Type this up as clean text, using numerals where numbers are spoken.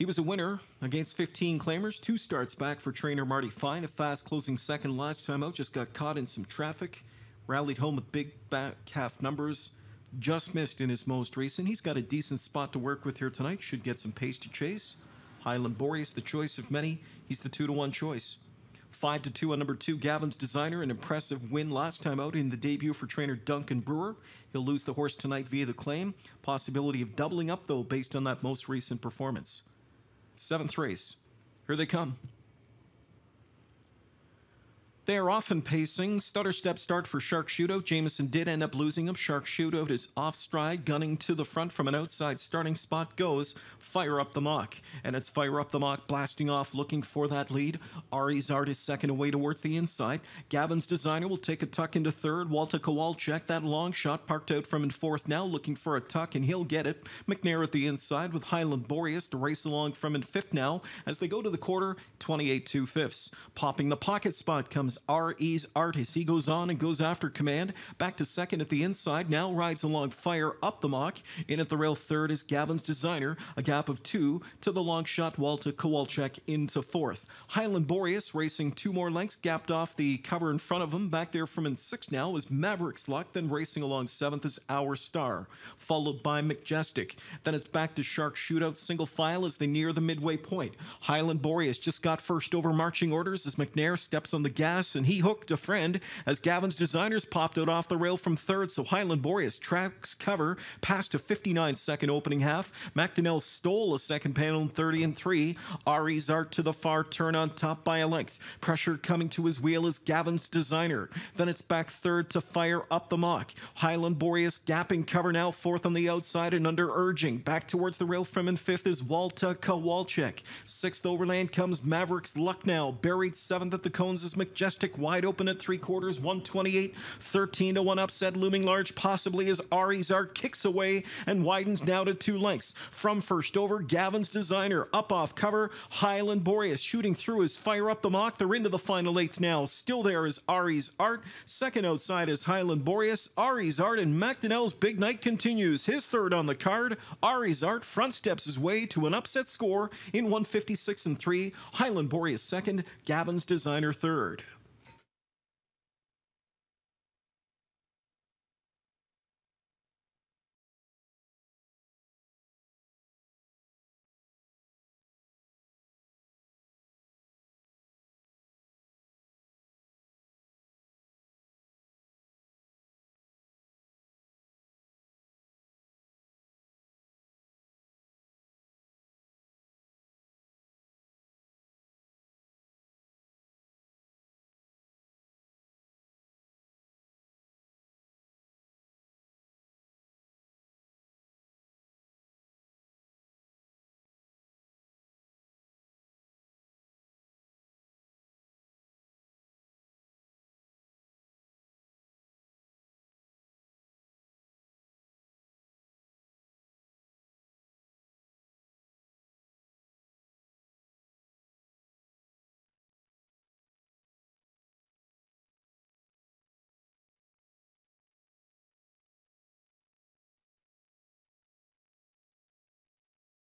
He was a winner against 15 claimers, 2 starts back for trainer Marty Fine. A fast closing second last time out, just got caught in some traffic. Rallied home with big back half numbers. Just missed in his most recent. He's got a decent spot to work with here tonight. Should get some pace to chase. Highland Boreas, the choice of many. He's the 2-to-1 choice. 5-2 on number 2, Gavin's Designer. An impressive win last time out in the debut for trainer Duncan Brewer. He'll lose the horse tonight via the claim. Possibility of doubling up, though, based on that most recent performance. 7th race. Here they come. They are often pacing. Stutter step start for Shark Shootout. Jameson did end up losing him. Shark Shootout is off stride, gunning to the front from an outside starting spot. Goes Fire Up the Mock. And it's Fire Up the Mock blasting off, looking for that lead. Ari's Art is second away towards the inside. Gavin's Designer will take a tuck into third. Walter Kowalczyk, that long shot, parked out from in fourth now, looking for a tuck, and he'll get it. McNair at the inside with Highland Boreas to race along from in fifth now as they go to the quarter, 28 2/5. Popping the pocket spot comes R.E.'s Art as he goes on and goes after command. Back to second at the inside. Now rides along Fire Up the Mock. In at the rail third is Gavin's Designer. A gap of 2 to the long shot Walter Kowalczyk into fourth. Highland Boreas racing 2 more lengths. Gapped off the cover in front of him. Back there from in sixth now is Maverick's Luck. Then racing along seventh is Our Star. Followed by Majestic. Then it's back to Shark Shootout single file as they near the midway point. Highland Boreas just got first over marching orders as McNair steps on the gas, and he hooked a friend as Gavin's Designers popped out off the rail from third, so Highland Boreas tracks cover past a 59-second opening half. McDonnell stole a second panel in 30 3. Ari's Art to the far turn on top by a length. Pressure coming to his wheel is Gavin's Designer. Then it's back third to Fire Up the Mock. Highland Boreas gapping cover now fourth on the outside and under urging. Back towards the rail from in fifth is Walter Kowalczyk. Sixth overland comes Maverick's Luck now. Buried seventh at the cones is Majestic. Wide open at 3/4, 128, 13-1 upset looming large, possibly as Ari's Art kicks away and widens now to 2 lengths. From first over, Gavin's Designer up off cover. Highland Boreas shooting through his Fire Up the Mock. They're into the final eighth now. Still there is Ari's Art. Second outside is Highland Boreas. Ari's Art and McDonnell's big night continues. His third on the card. Ari's Art front steps his way to an upset score in 156 3. Highland Boreas second, Gavin's Designer third.